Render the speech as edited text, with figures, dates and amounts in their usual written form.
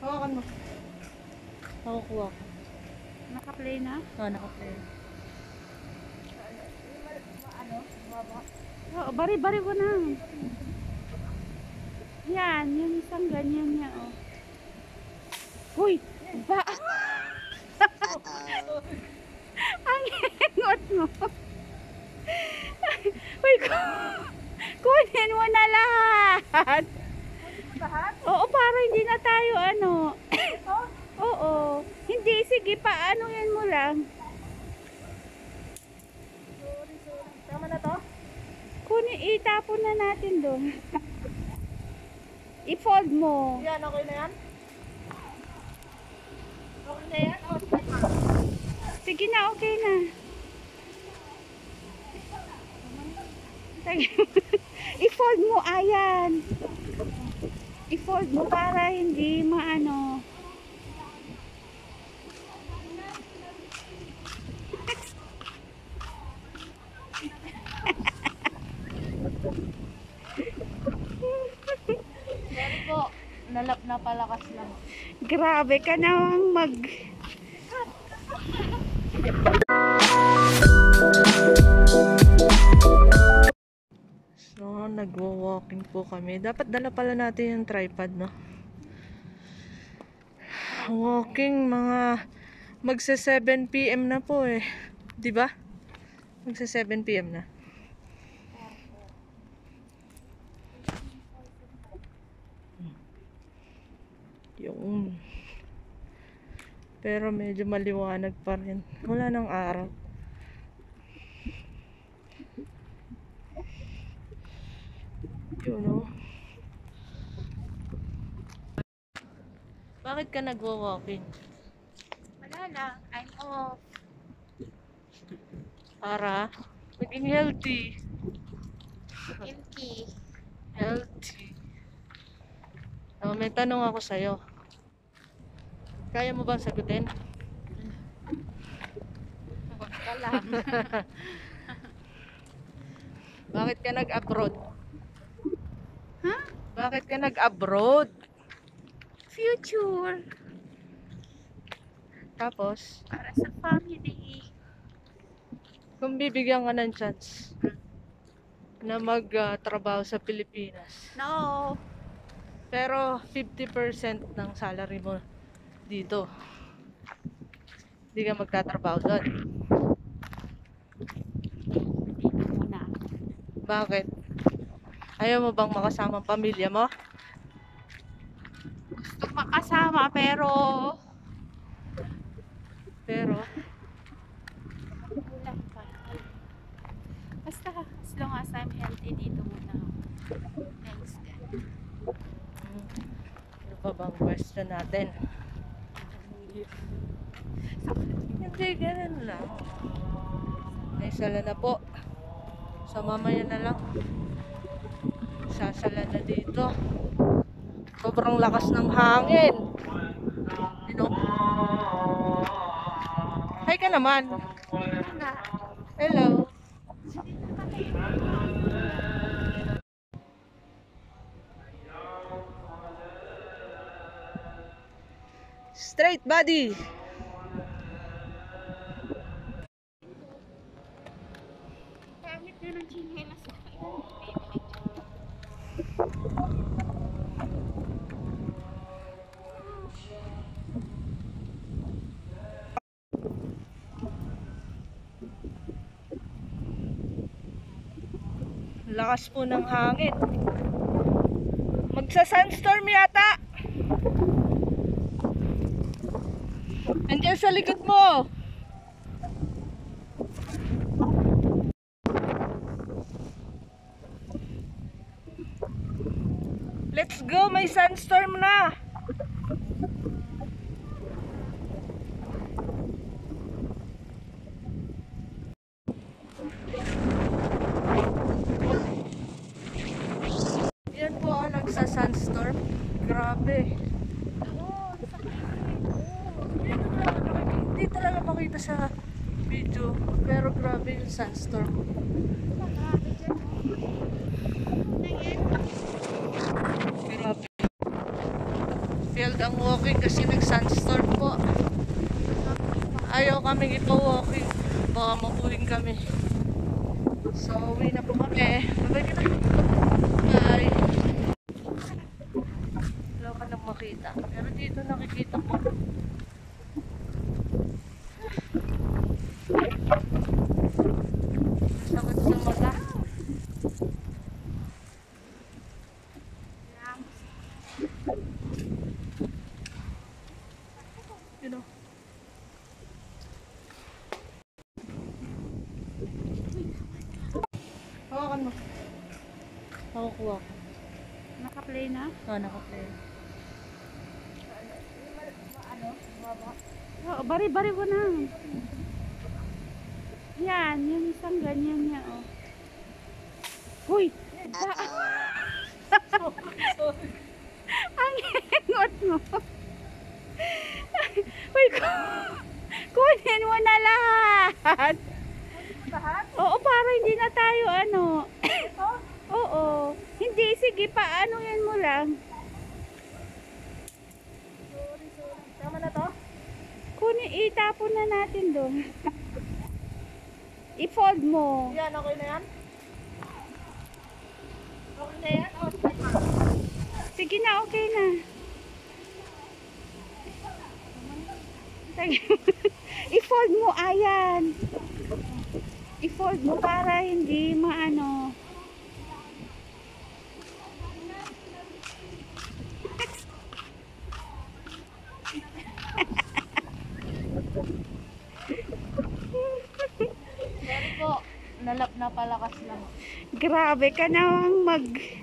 Hawakan mo. Nakukuha ko. Naka-play na? Oo, naka-play. Oo, bari-bari mo na. Yan, yung isang ganyan niya, oh. Uy! Ba? Ang ingot mo. Uy, kunin mo na lahat. Oo, para hindi na tayo ano. Oo. Hindi, sige, paano yan mo lang. Tama na to? Kunin, itapon na natin doon. I-fold mo. Yan, okay na yan? Okay na yan? O, Sige na, okay na. I-fold mo, ayan. I-fold mo para hindi maano. sorry po. Napalakas lang. Grabe ka namang mag... So, nagwo-walking po kami. Dapat dala pala natin yung tripod, no? Walking, mga magsa 7 PM na po eh. 'Di ba? Magsa 7 PM na. Yung pero medyo maliwanag pa rin. Wala nang araw. Yun, no? Bakit ka nagwo-walking? Wala lang, I'm off. Para maging healthy. Empty. Healthy. Oh, may tanong ako sa'yo. Kaya mo ba sagutin? Huwag ka lang. Bakit ka nag-abroad? Ha? Bakit ka nag-abroad? Future. Tapos, Para sa family. kung bibigyan ka ng chance na mag-trabaho sa Pilipinas, No. pero 50% ng salary mo dito, hindi ka magtatrabaho doon. Dito muna. Bakit? Ayaw mo bang makasama ang pamilya mo? Gusto makasama pero... Kulang pa. Basta, as long as I'm healthy dito muna. Thanks, God. Ano pa bang question natin? Hindi, ganun lang. Naisala na po. So mamaya na lang. Sasala na dito. Sobrang lakas ng hangin. You know? Hi ka naman. Hello. Straight body. Pangit na ng chinelas ko. Lakas po ng hangin. Magsa-sunstorm yata. Andiyan sa likod mo. Let's go, may sunstorm na. Yan po ang nagsa-sunstorm. Grabe. Hindi talaga makita sa video. Pero grabe yung sunstorm. Grabe. canceled ang walking kasi nag-sunstorm po. Ayaw kaming ipa-walking. Baka mabuhin kami. So, uwi na po kami. Bye-bye ka na. Bye. Wala ka nang makita. Pero dito nakikita ko. Sakit sa mata. You know. Hawakan mo. Hawakuha ko. Naka-play na? Oo, naka-play. Oo, bari-bari ko na. Yan, yung isang ganyan niya, oh. Uy! Ang ingot mo. Uy, kunin mo na lahat. Oo, para hindi na tayo, ano. Oo. Hindi, sige, paano yan mo lang. Tama na to? Kunin, itapon na natin doon. I-fold mo. Yan, okay na yan? Okay na yan? Oh, Sige na, okay na. I-fold mo, ayan. I-fold mo para hindi maano. sorry po. Nalap na palakas lang. Grabe ka namang mag